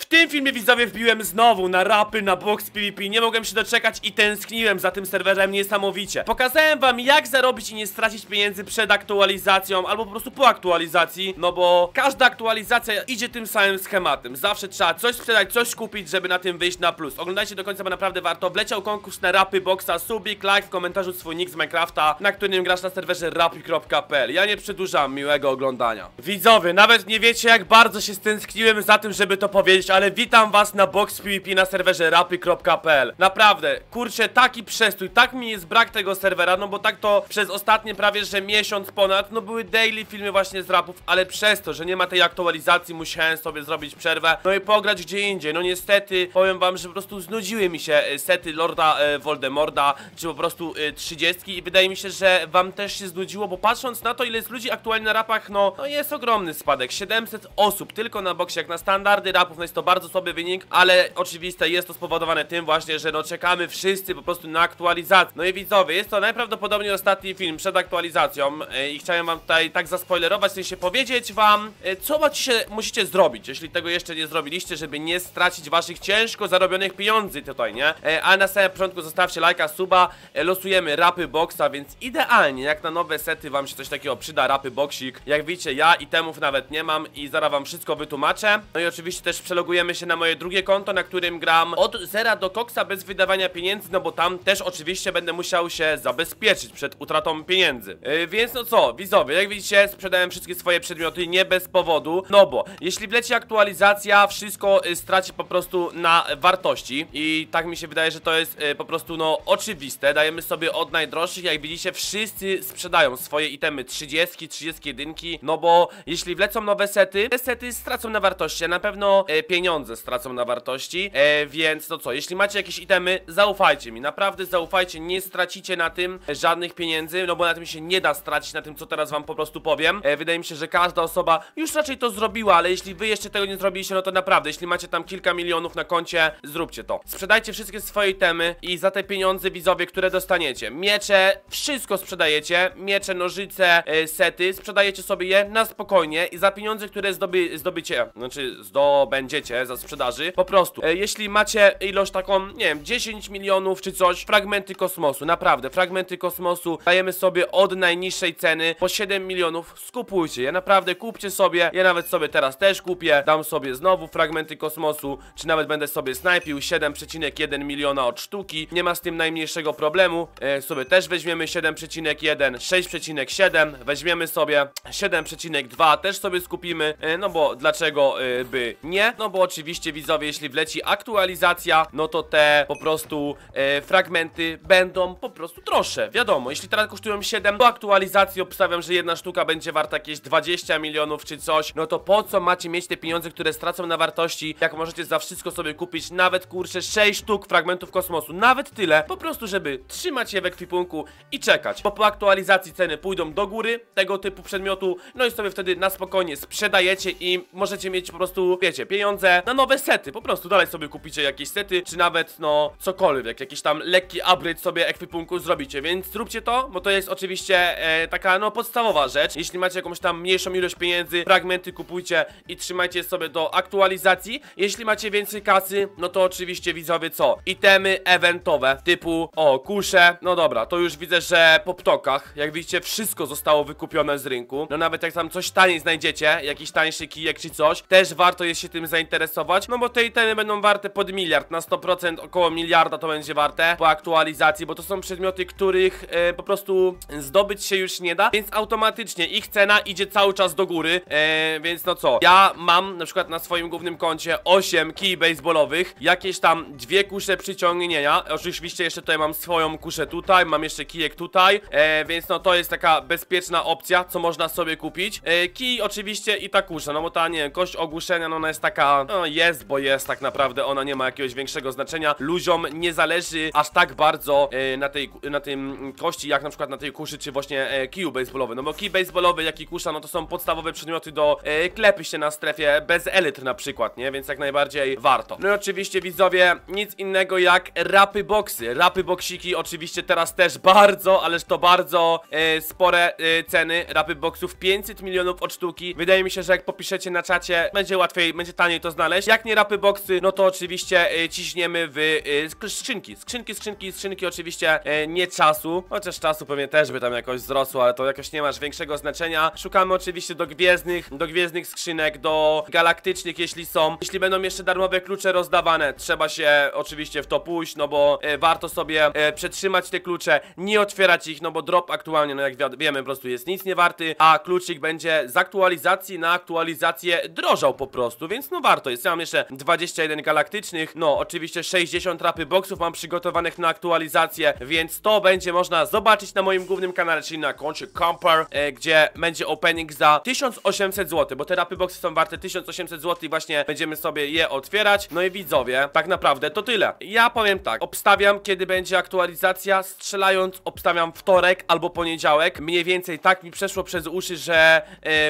tym filmie, widzowie, wbiłem znowu na rapy, na box PvP. Nie mogłem się doczekać i tęskniłem za tym serwerem niesamowicie. Pokazałem wam, jak zarobić i nie stracić pieniędzy przed aktualizacją, albo po prostu po aktualizacji, no bo każda aktualizacja idzie tym samym schematem. Zawsze trzeba coś sprzedać, coś kupić, żeby na tym wyjść na plus. Oglądajcie do końca, bo naprawdę warto. Wleciał konkurs na rapy boxa, subik, like, w komentarzu swój nick z Minecrafta, na którym grasz na serwerze rapy.pl. Ja nie przedłużam, miłego oglądania. Widzowie, nawet nie wiecie, jak bardzo się stęskniłem za tym, żeby to powiedzieć, ale witam was na box PvP na serwerze rapy.pl. Naprawdę, kurczę, taki przestój, tak mi jest brak tego serwera, no bo tak to przez ostatnie prawie, że miesiąc ponad, no były daily filmy właśnie z rapów, ale przez to, że nie ma tej aktualizacji, musiałem sobie zrobić przerwę, no i pograć gdzie indziej. No niestety, powiem wam, że po prostu znudziły mi się sety Lorda Voldemorda, czy po prostu 30 i wydaje mi się, że wam też się znudziło, bo patrząc na to, ile jest ludzi aktualnie na rapach, no jest ogromny spadek, 700 osób tylko na boksie, jak na standardy rapów, no jest to bardzo słaby wynik, ale oczywiste jest to spowodowane tym właśnie, że no czekamy wszyscy po prostu na aktualizację. No i widzowie, jest to najprawdopodobniej ostatni film przed aktualizacją i chciałem wam tutaj tak zaspoilerować, w sensie powiedzieć wam, co musicie zrobić, jeśli tego jeszcze nie zrobiliście, żeby nie stracić waszych ciężko zarobionych pieniędzy tutaj, nie? Ale na samym początku zostawcie lajka, suba, losujemy rapy boxa, więc idealnie, jak na nowe sety wam się coś takiego przyda, rapy boxik. Jak widzicie, ja itemów nawet nie mam i zaraz wam wszystko wytłumaczę. No i oczywiście też przelogujemy się na moje drugie konto, na którym gram od zera do koksa bez wydawania pieniędzy, no bo tam też oczywiście będę musiał się zabezpieczyć przed utratą pieniędzy. Więc no co, widzowie, jak widzicie, sprzedałem wszystkie swoje przedmioty nie bez powodu, no bo jeśli wleci aktualizacja, wszystko straci po prostu na wartości i tak mi się wydaje, że to jest po prostu no oczywiste. Dajemy sobie od najdroższych, jak widzicie, wszyscy sprzedają swoje itemy 30, 31, no bo jeśli wlecą nowe sety, te sety stracą na wartości, a na pewno pieniądze stracą na wartości, więc no co, jeśli macie jakieś itemy, zaufajcie mi, naprawdę zaufajcie, nie stracicie na tym żadnych pieniędzy, no bo na tym się nie da stracić, na tym co teraz wam po prostu powiem. Wydaje mi się, że każda osoba już raczej to zrobiła, ale jeśli wy jeszcze tego nie zrobiliście, no to naprawdę, jeśli macie tam kilka milionów na koncie, zróbcie to. Sprzedajcie wszystkie swoje itemy i za te pieniądze, widzowie, które dostaniecie, miecze, wszystko sprzedajecie, miecze, nożyce, sety, sprzedajecie sobie je na spokojnie i za pieniądze, które zdobędziecie za sprzedaży, po prostu, jeśli macie ilość taką, nie wiem, 10 milionów czy coś, fragmenty kosmosu, naprawdę, fragmenty kosmosu dajemy sobie od najniższej ceny po 7 milionów, skupujcie je, naprawdę kupcie sobie, ja nawet sobie teraz też kupię, dam sobie znowu fragmenty kosmosu, czy nawet będę sobie snajpił 7,1 miliona od sztuki, nie ma z tym najmniejszego problemu, sobie też weźmiemy 7,1, 6,7, weźmiemy sobie 7,2, też sobie skupimy, no bo dlaczego by nie? No bo oczywiście, widzowie, jeśli wleci aktualizacja, no to te po prostu fragmenty będą po prostu droższe, wiadomo, jeśli teraz kosztują 7, po aktualizacji obstawiam, że jedna sztuka będzie warta jakieś 20 milionów czy coś, no to po co macie mieć te pieniądze, które stracą na wartości, jak możecie za wszystko sobie kupić nawet, kurczę, 6 sztuk fragmentów kosmosu, nawet tyle, po prostu, żeby trzymać je w ekwipunku i czekać, bo po aktualizacji ceny pójdą do góry tego typu przedmiotu, no i sobie wtedy na spokojnie sprzedajecie i możecie mieć po prostu, wiecie, pieniądze na nowe sety, po prostu dalej sobie kupicie jakieś sety, czy nawet, no, cokolwiek, jakiś tam lekki upgrade sobie ekwipunku zrobicie, więc zróbcie to, bo to jest oczywiście taka, no, podstawowa rzecz. Jeśli macie jakąś tam mniejszą ilość pieniędzy, fragmenty kupujcie i trzymajcie je sobie do aktualizacji. Jeśli macie więcej kasy, no to oczywiście, widzowie, co? Itemy eventowe, typu, o, kusze, no dobra, to już widzę, że po ptokach, jak widzicie, wszystko zostało wykupione z rynku, no nawet jak tam coś taniej znajdziecie, jakiś tańszy kijek czy coś, też warto jest się tym zainteresować, no bo te itemy będą warte pod miliard, na 100% około miliarda to będzie warte po aktualizacji, bo to są przedmioty, których po prostu zdobyć się już nie da, więc automatycznie ich cena idzie cały czas do góry, więc no co, ja mam na przykład na swoim głównym koncie 8 kij baseballowych, jakieś tam 2 kusze przyciągnienia, oczywiście jeszcze tutaj mam swoją kuszę tutaj, mam jeszcze kijek tutaj, więc no to jest taka bezpieczna opcja, co można sobie kupić, kij oczywiście i ta kusza, no bo ta, nie wiem, kość ogłuszenia, no ona jest taka, no jest, bo jest tak naprawdę, ona nie ma jakiegoś większego znaczenia, ludziom nie zależy aż tak bardzo na tym kości, jak na przykład na tej kuszy, czy właśnie kiju baseballowym, no bo kij baseballowy, jak i kusza, no to są podstawowe przedmioty do klepy się na strefie bez elytr na przykład, nie? Więc jak najbardziej warto. No i oczywiście, widzowie, nic innego jak rapy boxy, rapy boxiki, oczywiście teraz też bardzo, ależ to bardzo spore ceny rapy boxów, 500 milionów od sztuki. Wydaje mi się, że jak popiszecie na czacie, będzie łatwiej, będzie taniej to znaleźć. Jak nie rapy boxy, no to oczywiście ciśniemy w skrzynki oczywiście nie czasu, chociaż czasu pewnie też by tam jakoś wzrosło, ale to jakoś nie ma większego znaczenia. Szukamy oczywiście do gwiezdnych skrzynek, do galaktycznych, jeśli będą jeszcze darmowe klucze rozdawane, trzeba się oczywiście w to pójść, no bo warto sobie przetrzymać te klucze, nie otwierać ich, no bo drop aktualnie, no jak wiemy, po prostu jest nic nie warty, a kluczyk będzie z aktualizacji na aktualizację drożał po prostu, więc no warto jest. Ja mam jeszcze 21 galaktycznych, no oczywiście 60 rapy boxów mam przygotowanych na aktualizację, więc to będzie można zobaczyć na moim głównym kanale, czyli na koncie Camper, gdzie będzie opening za 1800 zł, bo te rapy boxy są warte 1800 zł i właśnie będziemy sobie je otwierać. No i widzowie, tak naprawdę to tyle. Ja powiem tak, obstawiam, kiedy będzie aktualizacja, strzelając obstawiam wtorek albo poniedziałek, mniej więcej tak mi przeszło przez uszy, że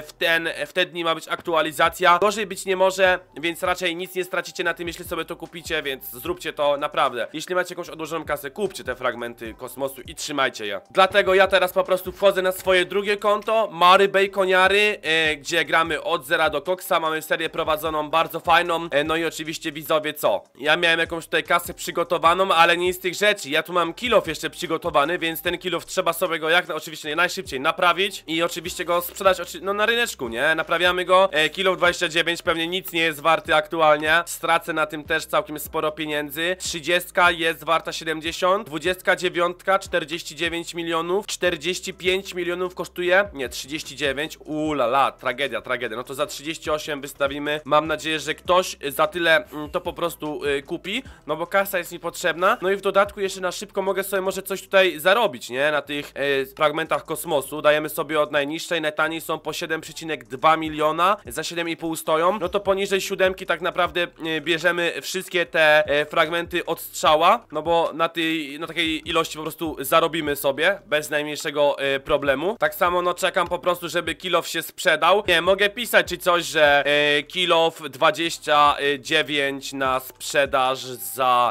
w te dni ma być aktualizacja. Gorzej być nie może, więc raczej nic nie stracicie na tym, jeśli sobie to kupicie, więc zróbcie to naprawdę. Jeśli macie jakąś odłożoną kasę, kupcie te fragmenty kosmosu i trzymajcie je. Dlatego ja teraz po prostu wchodzę na swoje drugie konto, Mary Baconiary, gdzie gramy od zera do koksa, mamy serię prowadzoną bardzo fajną, no i oczywiście widzowie co? Ja miałem jakąś tutaj kasę przygotowaną, ale nie z tych rzeczy, ja tu mam kill-off jeszcze przygotowany, więc ten kill-off trzeba sobie go oczywiście najszybciej naprawić i oczywiście go sprzedać, no na ryneczku, nie? Naprawiamy go, kill-off 29 pewnie nic nie jest warty aktualnie, stracę na tym też całkiem sporo pieniędzy, 30 jest warta 70, 29 49 milionów, 45 milionów kosztuje, nie 39, ulala, tragedia, no to za 38 wystawimy, mam nadzieję, że ktoś za tyle to po prostu kupi, no bo kasa jest mi potrzebna, no i w dodatku jeszcze na szybko mogę sobie może coś tutaj zarobić, nie, na tych fragmentach kosmosu, dajemy sobie od najniższej, najtaniej są po 7,2 miliona, za 7,5 stoją, no to poniżej 7 tak naprawdę bierzemy wszystkie te fragmenty od strzała, no bo na takiej ilości po prostu zarobimy sobie, bez najmniejszego problemu. Tak samo no czekam po prostu, żeby kill-off się sprzedał. Nie, mogę pisać czy coś, że kill-off 29 na sprzedaż za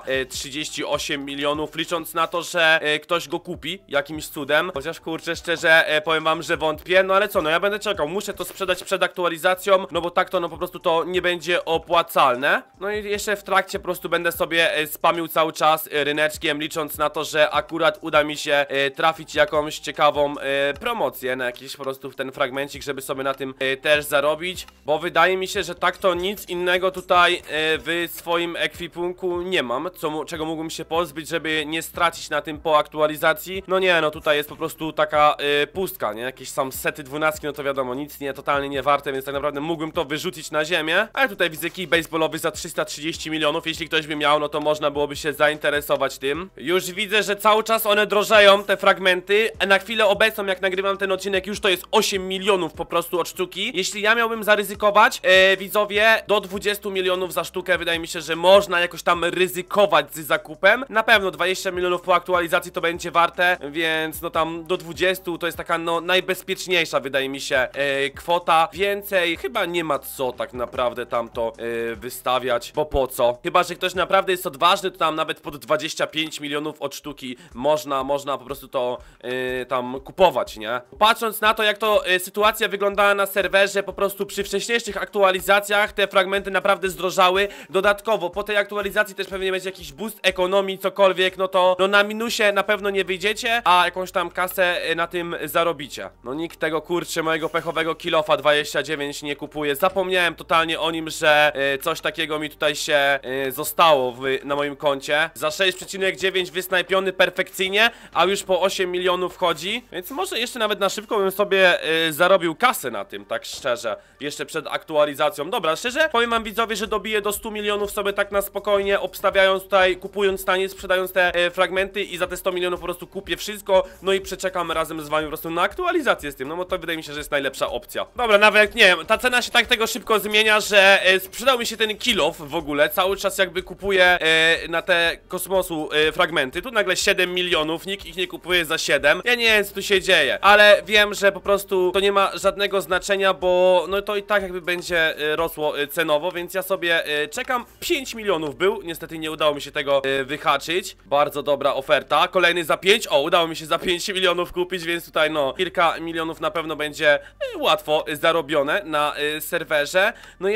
38 milionów, licząc na to, że ktoś go kupi jakimś cudem. Chociaż kurczę, szczerze powiem wam, że wątpię, no ale co, no ja będę czekał, muszę to sprzedać przed aktualizacją, no bo tak to no po prostu to nie będzie opłacalne. No i jeszcze w trakcie po prostu będę sobie spamił cały czas ryneczkiem, licząc na to, że akurat uda mi się trafić jakąś ciekawą promocję na jakiś po prostu ten fragmencik, żeby sobie na tym też zarobić, bo wydaje mi się, że tak to nic innego tutaj w swoim ekwipunku nie mam, czego mógłbym się pozbyć, żeby nie stracić na tym po aktualizacji. No nie, no tutaj jest po prostu taka pustka, nie? Jakieś sam sety 12, no to wiadomo, nic totalnie nie warte, więc tak naprawdę mógłbym to wyrzucić na ziemię, ale tutaj widzę kij baseballowy za 330 milionów, jeśli ktoś by miał, no to można byłoby się zainteresować tym. Już widzę, że cały czas one drożeją, te fragmenty, a na chwilę obecną, jak nagrywam ten odcinek, już to jest 8 milionów po prostu od sztuki. Jeśli ja miałbym zaryzykować, widzowie, do 20 milionów za sztukę, wydaje mi się, że można jakoś tam ryzykować z zakupem. Na pewno 20 milionów po aktualizacji to będzie warte, więc no tam do 20 to jest taka no najbezpieczniejsza, wydaje mi się, kwota. Więcej chyba nie ma co tak naprawdę tam to wystawiać, bo po co? Chyba, że ktoś naprawdę jest odważny, to tam nawet pod 25 milionów od sztuki można po prostu to tam kupować, nie? Patrząc na to, jak to sytuacja wyglądała na serwerze, po prostu przy wcześniejszych aktualizacjach te fragmenty naprawdę zdrożały. Dodatkowo po tej aktualizacji też pewnie będzie jakiś boost ekonomii, cokolwiek, no to no na minusie na pewno nie wyjdziecie, a jakąś tam kasę na tym zarobicie. No nikt tego kurczę mojego pechowego kill-offa 29 nie kupuje. Zapomniałem totalnie o nim, że coś takiego mi tutaj się zostało na moim koncie. Za 6,9 wysnajpiony perfekcyjnie, a już po 8 milionów wchodzi, więc może jeszcze nawet na szybko bym sobie zarobił kasę na tym, tak szczerze, jeszcze przed aktualizacją. Dobra, szczerze powiem wam widzowie, że dobiję do 100 milionów sobie tak na spokojnie, obstawiając tutaj, kupując tanie, sprzedając te fragmenty i za te 100 milionów po prostu kupię wszystko, no i przeczekam razem z wami po prostu na aktualizację z tym, no bo to wydaje mi się, że jest najlepsza opcja. Dobra, nawet nie wiem, ta cena się tak tego szybko zmienia, że sprzedał mi się ten kill-off w ogóle, cały czas jakby kupuję na te kosmosu fragmenty, tu nagle 7 milionów, nikt ich nie kupuje za 7, ja nie wiem co tu się dzieje, ale wiem, że po prostu to nie ma żadnego znaczenia, bo no to i tak jakby będzie rosło cenowo, więc ja sobie czekam. 5 milionów był, niestety nie udało mi się tego wyhaczyć, bardzo dobra oferta, kolejny za 5, o udało mi się za 5 milionów kupić, więc tutaj no kilka milionów na pewno będzie łatwo zarobione na serwerze. No jeszcze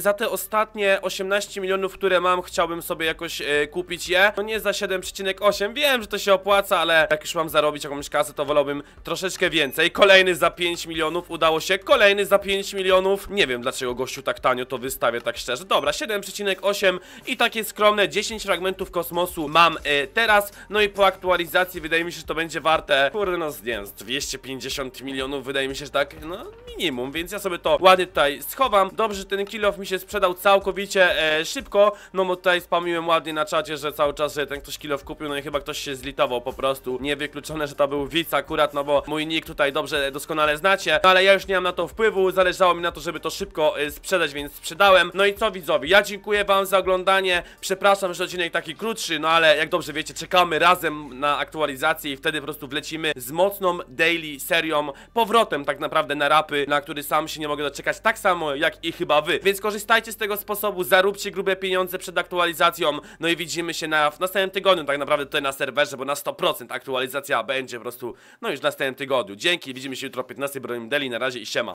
za te ostatnie 18 milionów, które mam, chciałbym sobie jakoś kupić je. No nie za 7,8, wiem, że to się opłaca, ale jak już mam zarobić jakąś kasę, to wolałbym troszeczkę więcej. Kolejny za 5 milionów, udało się, kolejny za 5 milionów. Nie wiem, dlaczego gościu tak tanio to wystawia, tak szczerze. Dobra, 7,8 i takie skromne 10 fragmentów kosmosu mam teraz. No i po aktualizacji wydaje mi się, że to będzie warte, kurde no, nie wiem, 250 milionów, wydaje mi się, że tak, no minimum, więc ja sobie to ładnie tutaj schowam. Dobrze, że ten kill off mi się sprzedał całkowicie szybko, no bo tutaj spamiłem ładnie na czacie, że cały czas, że ten ktoś kill off kupił, no i chyba ktoś się zlitował po prostu. Niewykluczone, że to był widz akurat, no bo mój nick tutaj dobrze, doskonale znacie, no ale ja już nie mam na to wpływu, zależało mi na to, żeby to szybko sprzedać, więc sprzedałem. No i co, widzowie, ja dziękuję wam za oglądanie, przepraszam, że odcinek taki krótszy, no ale jak dobrze wiecie, czekamy razem na aktualizację i wtedy po prostu wlecimy z mocną daily serią, powrotem tak naprawdę na rapy, na który sam się nie mogę doczekać, tak samo jak i chyba wy. Więc korzystajcie z tego sposobu, zaróbcie grube pieniądze przed aktualizacją, no i widzimy się w następnym tygodniu, tak naprawdę tutaj na serwerze, bo na 100% aktualizacja będzie po prostu, no już w następnym tygodniu. Dzięki, widzimy się jutro o 15, Broniim Daily, na razie i siema.